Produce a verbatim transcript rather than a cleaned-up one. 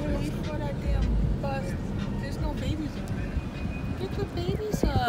wait for that damn bus. There's no babies on it. Get the babies up.